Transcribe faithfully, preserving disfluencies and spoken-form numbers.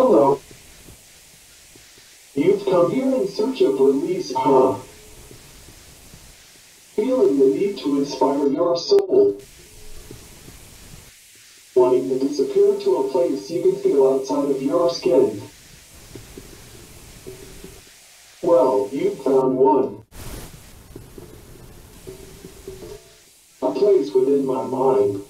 Hello. You've come here in search of release, huh? Feeling the need to inspire your soul. Wanting to disappear to a place you can feel outside of your skin. Well, you found one. A place within my mind.